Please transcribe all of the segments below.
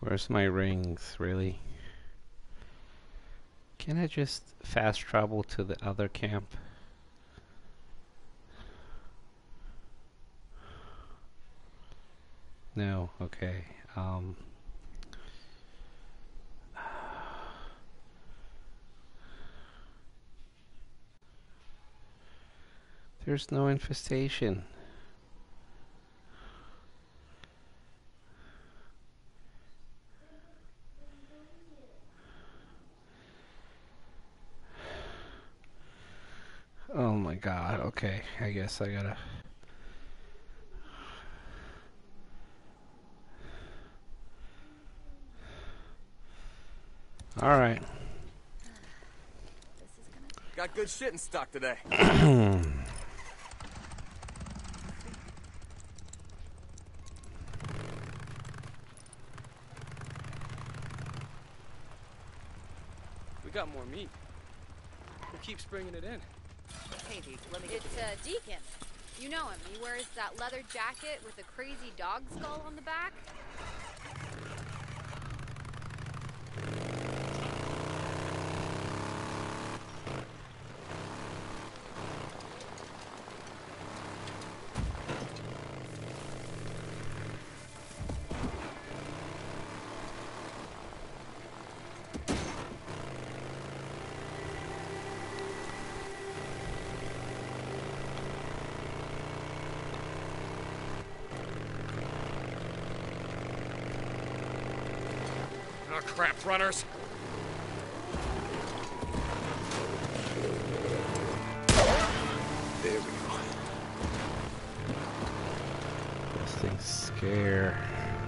Where's my rings, really? Can I just fast travel to the other camp? No, okay. There's no infestation. Oh my god, okay. I guess I gotta... Alright. Got good shit in stock today. We got more meat. Who keeps bringing it in? Hey, Deke, let me It's Deacon. You know him. He wears that leather jacket with a crazy dog skull on the back. Oh crap, runners. There we go. Those things scare.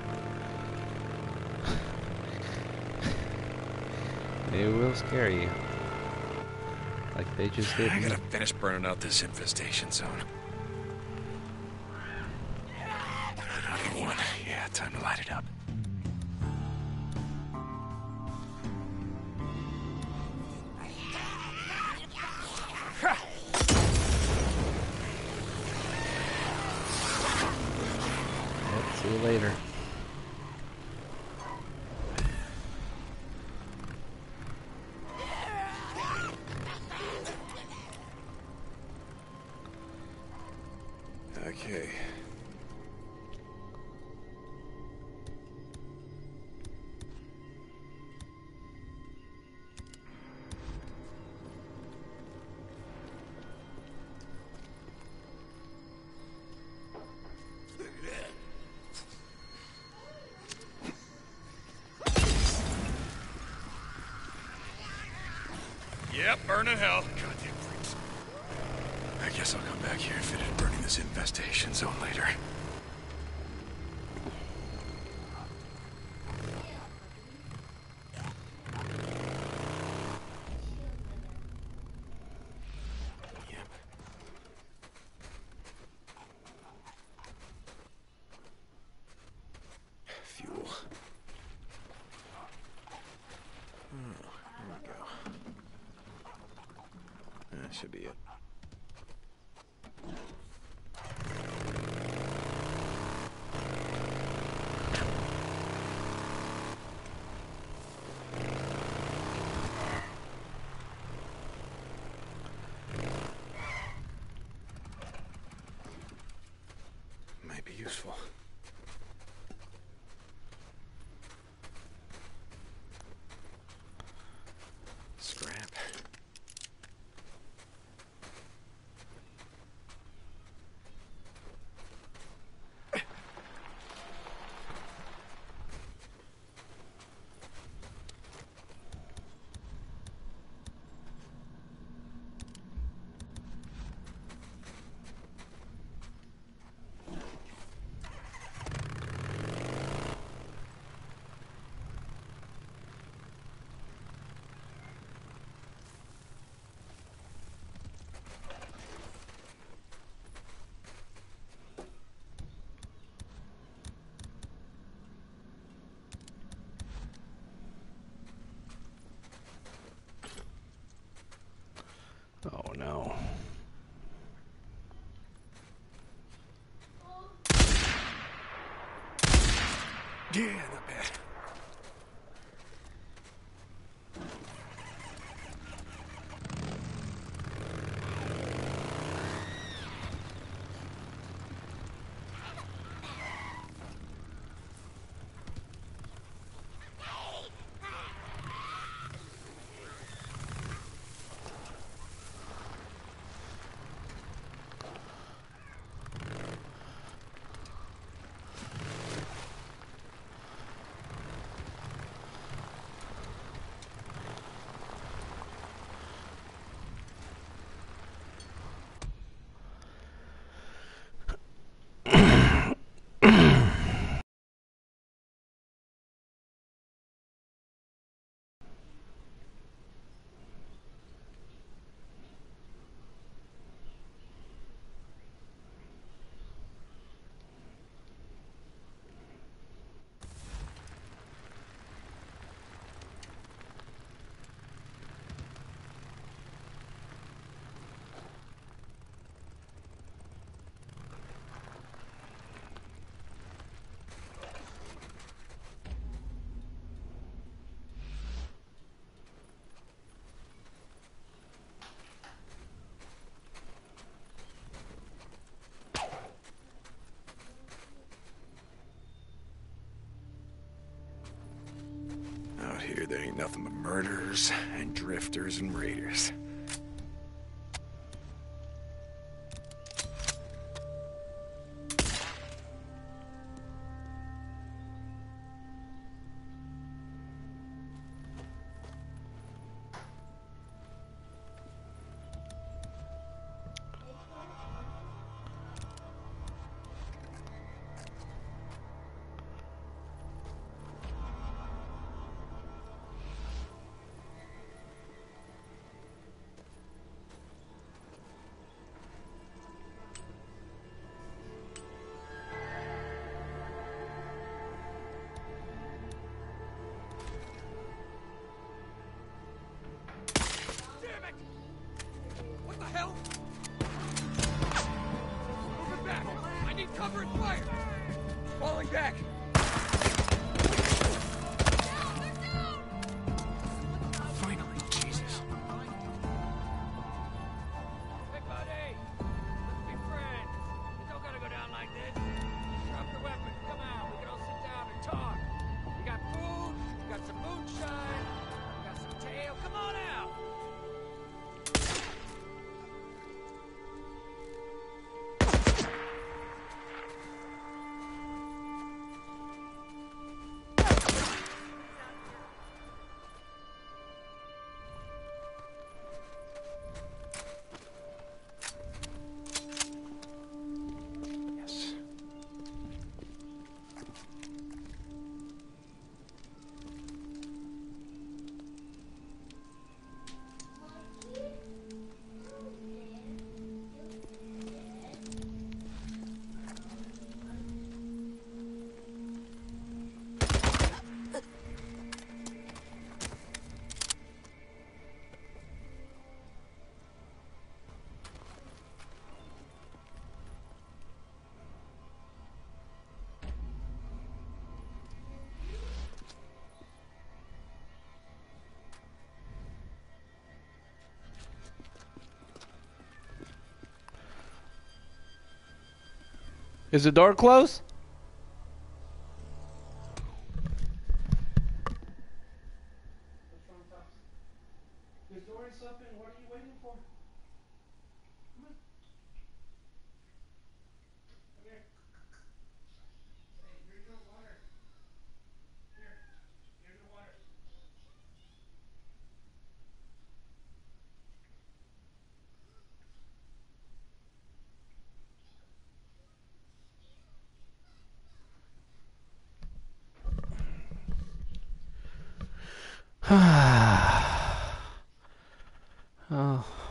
They will scare you. Like they just did. I gotta finish burning out this infestation zone. Another one. Yeah, time to light it up. See you later. Okay. Yep, burning hell. Goddamn freaks. I guess I'll come back here and finish burning this infestation zone later. Yep. Fuel. There we go. That should be it. Might be useful. Scrap. here there ain't nothing but murderers and drifters and raiders. What the hell? Moving back! I need cover and fire! Falling back! Finally, Jesus. Hey, buddy! Let's be friends. You don't gotta go down like this. Drop your weapon. Come out. We can all sit down and talk. We got food. We got some moonshine. We got some tail. Come on out! Yes. Is the door closed? The door is open. What are you waiting for? Come on. Come here. Hey, here's your water. Here's your water. Oh.